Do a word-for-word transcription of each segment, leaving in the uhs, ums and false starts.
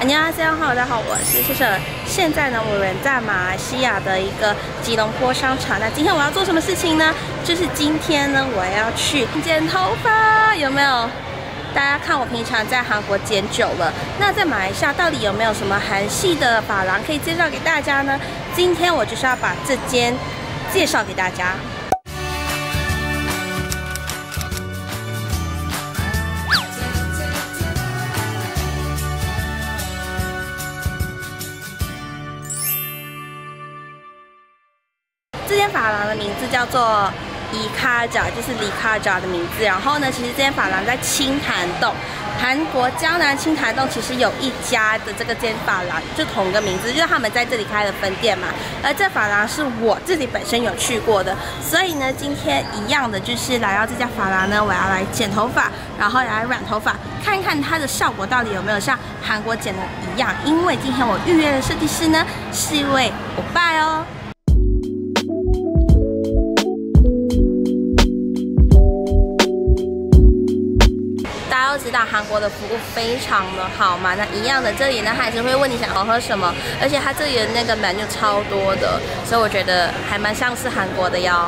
안녕하세요，大家好，我是谢谢。现在呢，我人在马来西亚的一个吉隆坡商场。那今天我要做什么事情呢？就是今天呢，我要去剪头发，有没有？大家看我平常在韩国剪久了，那在马来西亚到底有没有什么韩系的发廊可以介绍给大家呢？今天我就是要把这间介绍给大家。 这间发廊的名字叫做伊卡扎，就是李卡扎的名字。然后呢，其实这间发廊在清潭洞，韩国江南清潭洞其实有一家的这个间发廊，就同个名字，就是他们在这里开了分店嘛。而这发廊是我自己本身有去过的，所以呢，今天一样的就是来到这家发廊呢，我要来剪头发，然后来染头发，看看它的效果到底有没有像韩国剪的一样。因为今天我预约的设计师呢，是一位欧巴哦。 大家都知道韩国的服务非常的好嘛，那一样的这里呢，还是会问你想要喝什么，而且它这里的那个 menu 超多的，所以我觉得还蛮像是韩国的哟。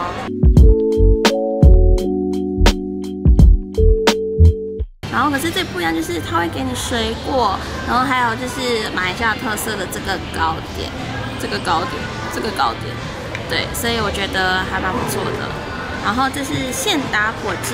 然后可是最不一样就是它会给你水果，然后还有就是马来西亚特色的这个糕点，这个糕点，这个糕点，对，所以我觉得还蛮不错的。然后这是现打果汁。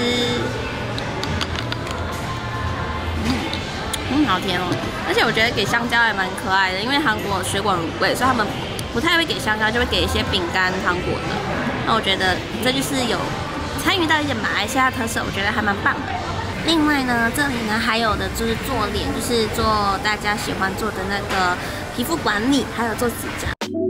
嗯，好甜哦！而且我觉得给香蕉也蛮可爱的，因为韩国水果很贵，所以他们不太会给香蕉，就会给一些饼干、糖果的。那我觉得这就是有参与到一点马来西亚特色，我觉得还蛮棒的。另外呢，这里呢还有的就是做脸，就是做大家喜欢做的那个皮肤管理，还有做指甲。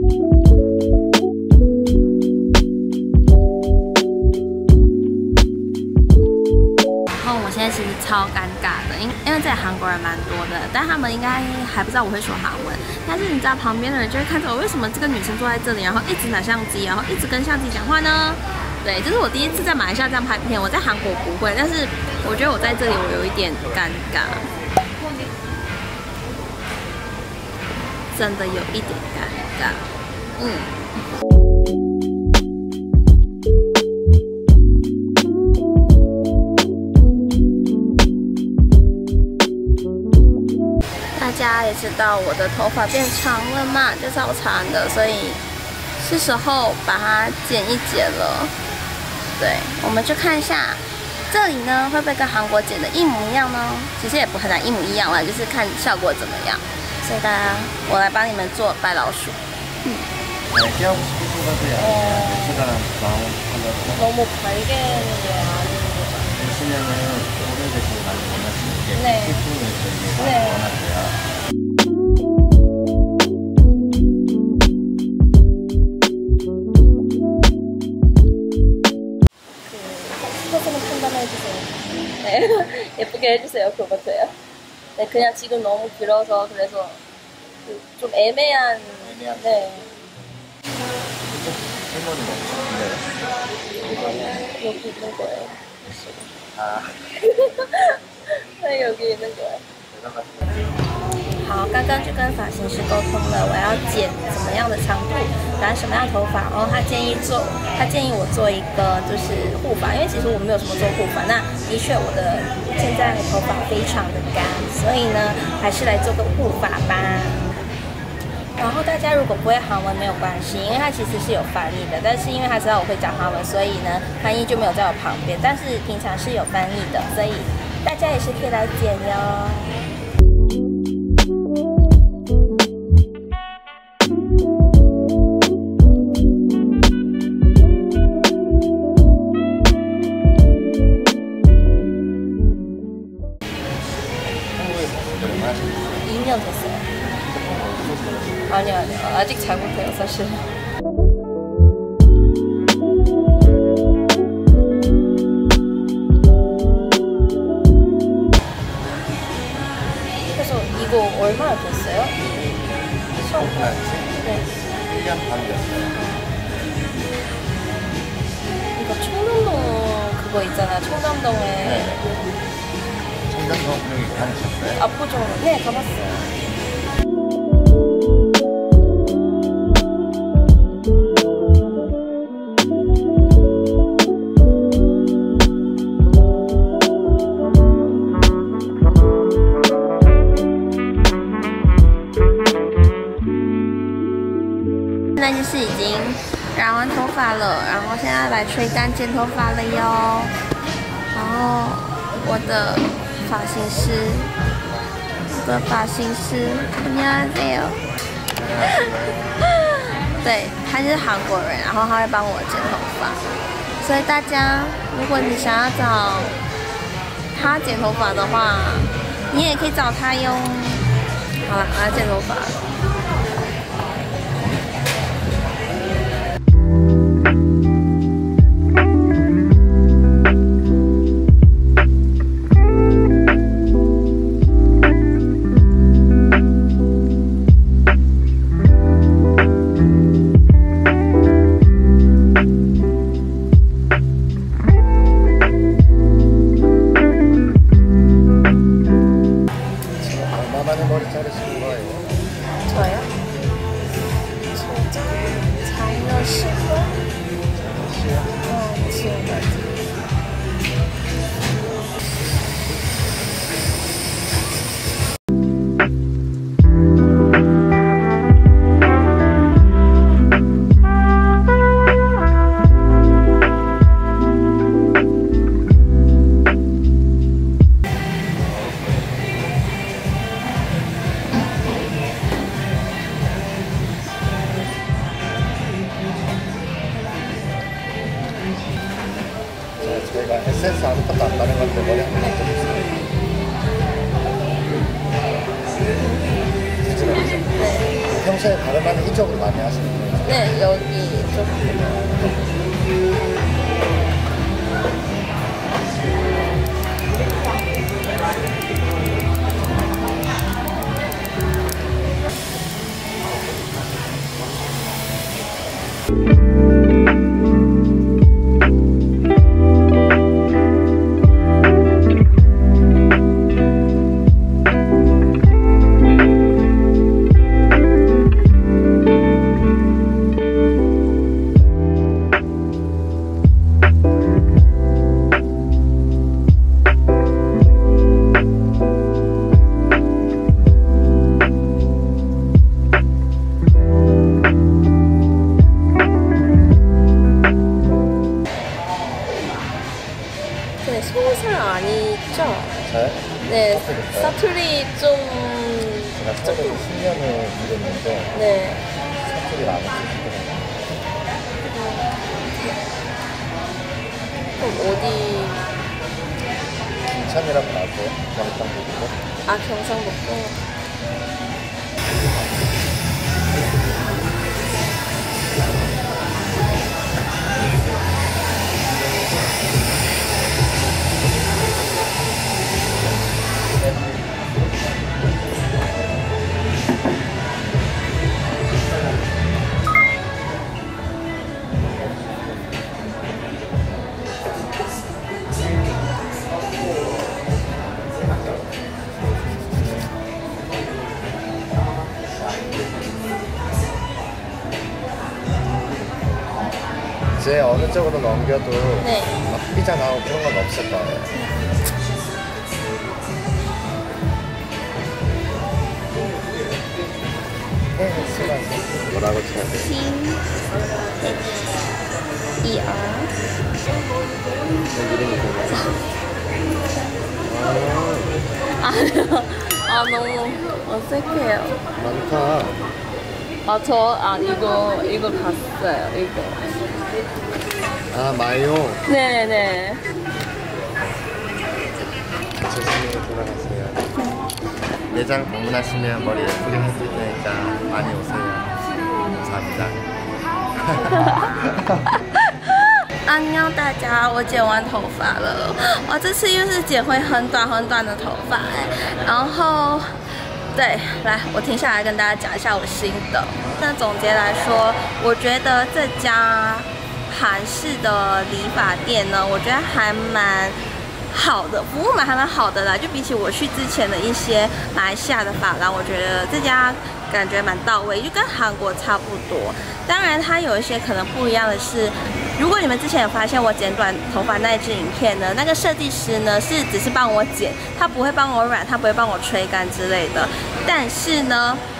我现在其实超尴尬的，因因为这里韩国人蛮多的，但他们应该还不知道我会说韩文。但是你知道旁边的人就会看着我，为什么这个女生坐在这里，然后一直拿相机，然后一直跟相机讲话呢？对，这是我第一次在马来西亚这样拍片，我在韩国不会，但是我觉得我在这里我有一点尴尬，真的有一点尴尬，嗯。 大家也知道我的头发变长了嘛，就超长的，所以是时候把它剪一剪了。对，我们就看一下这里呢会不会跟韩国剪的一模一样呢？其实也不很难一模一样啦，就是看效果怎么样。所以大家，我来帮你们做白老鼠。嗯。너무 밝게 보시면은 오래되시고 많이 원하시는 게 네. 피부를 저희가 네. 원하세요. 스포츠는 판단해주세요. 네, 예쁘게 해주세요. 그거부터요. 네, 그냥 지금 너무 길어서 그래서 좀 애매한. 애매한. 네. 할머니 먹으시는데 이거는 여기 있는 거예요. 아. 네, 여기 있는 거예요. 好，刚刚就跟发型师沟通了，我要剪什么样的长度，染什么样的头发，然后他建议做，他建议我做一个就是护发，因为其实我没有什么做护发，那的确我的现在的头发非常的干，所以呢，还是来做个护发吧。然后大家如果不会韩文没有关系，因为它其实是有翻译的，但是因为他知道我会讲韩文，所以呢，翻译就没有在我旁边，但是平常是有翻译的，所以大家也是可以来剪哟。 이 년 됐어요. 아니요, 아니요. 아직 잘 못해요, 사실. 그래서 이거 얼마나 됐어요? 처음 네. 일 년 반 됐어요. 이거 청담동 그거 있잖아, 청담동에. 네. 청담동 여기 다니셨어요? 압구정, 네, 가봤어요. 在就是已经染完头发了，然后现在来吹干剪头发了哟。然后我的发型师，我的发型师，你好，对，他是韩国人，然后他会帮我剪头发。所以大家，如果你想要找他剪头发的话，你也可以找他哟。好了，我要剪头发了。저요? 저 장려시. 어, 지금까지. 저희가 에센스 아무것도 안 바른 건데 머리 한번 만져보세요. 그죠? 네. 평소에 바르면 이쪽으로 많이 하시는 거예요? 네, 여기 좀. 네, 스무 살 아니죠? 저요? 네, 사투리 좀. 제가 사투리 십 년을 일했는데 네. 사투리를 안 쓰시더라고요. 그럼 어디? 인천이라고 나왔어요? 경상북도? 아, 경상북도. 이제 어느 쪽으로 넘겨도 네. 막 삐져 나오고 그런 건 없을 거예요. 네, 수고하세요. 뭐라고 쳐야 돼요? 신, 이, 아. 이름이 뭐예요? 아, 아, 너무 어색해요. 많다. 아, 저, 아, 이거, 이거 봤어요, 이거. 아, 마요. 네네. 조심히 돌아가세요. 매장 방문하시면 머리 예쁘게 해줄 테니까 많이 오세요. 감사합니다. 안녕大家，我剪完头发了。哇，这次又是剪回很短很短的头发哎。然后，对，来，我停下来跟大家讲一下我心得。那总结来说，我觉得这家韩式的理发店呢，我觉得还蛮好的，服务蛮还蛮好的啦。就比起我去之前的一些马来西亚的发廊，我觉得这家感觉蛮到位，就跟韩国差不多。当然，它有一些可能不一样的是，如果你们之前有发现我剪短头发那一支影片呢，那个设计师呢是只是帮我剪，他不会帮我染，他不会帮我吹干之类的。但是呢，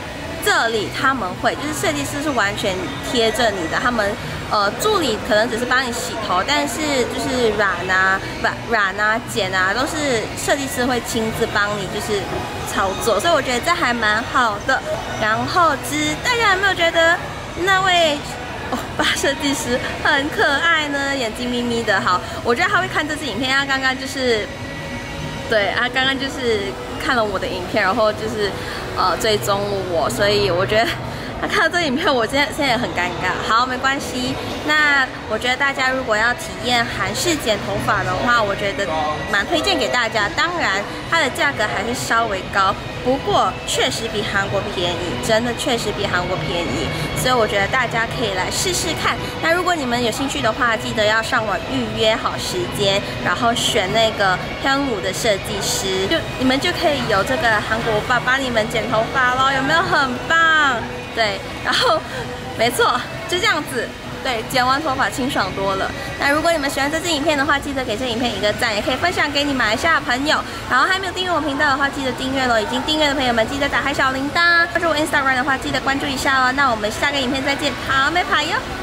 这里他们会，就是设计师是完全贴着你的，他们呃助理可能只是帮你洗头，但是就是染啊、染染啊、剪啊，都是设计师会亲自帮你就是操作，所以我觉得这还蛮好的。然后之大家有没有觉得那位欧巴设计师很可爱呢？眼睛眯眯的，好，我觉得他会看这支影片，他刚刚就是。对，他刚刚就是看了我的影片，然后就是呃追踪我，所以我觉得他看到这个影片，我现在现在也很尴尬。好，没关系。那我觉得大家如果要体验韩式剪头发的话，我觉得蛮推荐给大家。当然，它的价格还是稍微高，不过确实比韩国便宜，真的确实比韩国便宜。所以我觉得大家可以来试试看。那如果你们有兴趣的话，记得要上网预约好时间，然后选那个香武的设计师，就你们就可以有这个韩国爸帮你们剪头发咯，有没有很棒？对，然后没错，就这样子。对，剪完头发清爽多了。那如果你们喜欢这支影片的话，记得给这影片一个赞，也可以分享给你马来西亚的朋友。然后还没有订阅我频道的话，记得订阅咯。已经订阅的朋友们，记得打开小铃铛。关注我 Instagram 的话，记得关注一下哦。那我们下个影片再见，好，没跑哟。